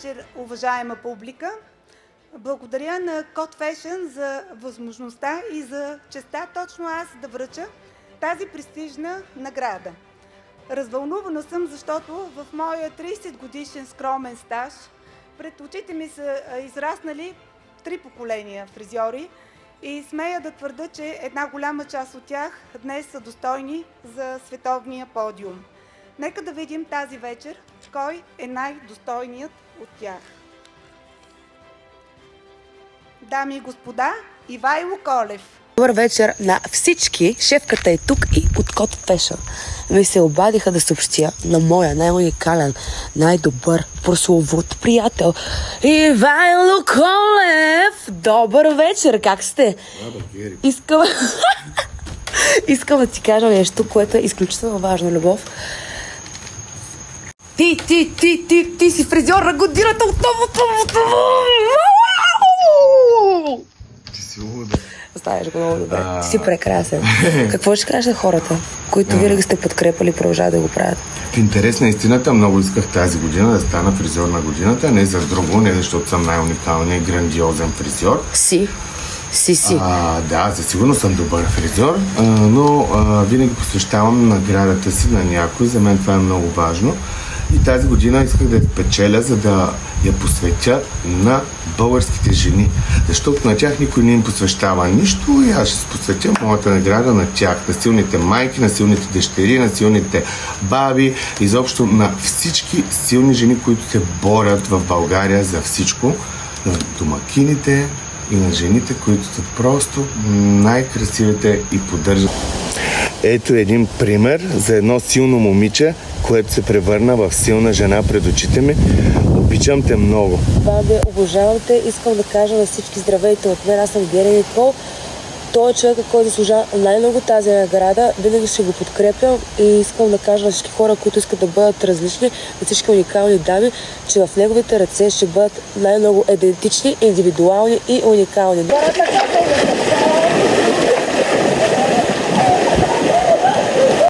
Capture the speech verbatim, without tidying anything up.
вечер, уважаема публика. Благодаря на Код Фешън за възможността и за честта точно аз да връча тази престижна награда. Развълнувана съм, защото в моя трийсет годишен скромен стаж пред очите ми са израснали три поколения фризьори и смея да твърда, че една голяма част от тях днес са достойни за световния подиум. Нека да видим тази вечер кой е най-достойният от тях. Дами и господа, Ивайло Колев. Добър вечер на всички. Шефката е тук и от Код Фешън ми се обадиха да съобщя на моя най-уникален, най-добър прословут приятел Ивайло Колев. Добър вечер, как сте? Искам... Искам да ти кажа нещо, което е изключително важно, Любов. Ти, ти, ти, ти, ти си фризьор на годината отново. Ти си луда. Знаеш го много добре. Ти си прекрасен. Какво ще кажеш на хората, които винаги сте подкрепали и продължават да го правят? В интерес на истината много исках тази година да стана фризьор на годината, не за друго, не защото съм най-уникалният и грандиозен фризьор. Си. Си, си. А, да, за сигурно съм добър фризьор, а, но а, винаги посвещавам наградата си на някой. За мен това е много важно. И тази година исках да я спечеля, за да я посветя на българските жени. Защото на тях никой не им посвещава нищо и аз ще посветя моята награда на тях. На силните майки, на силните дъщери, на силните баби, изобщо на всички силни жени, които се борят в България за всичко. На домакините и на жените, които са просто най-красивите и поддържат. Ето един пример за едно силно момиче, което се превърна в силна жена пред очите ми. Обичам те много. Баби, обожавам те. Искам да кажа на всички здравейте от мен. Аз съм Гери Никол. Той е човекът, който заслужава най-много тази награда. Винаги ще го подкрепям и искам да кажа на всички хора, които искат да бъдат различни, на всички уникални дами, че в неговите ръце ще бъдат най-много идентични, индивидуални и уникални.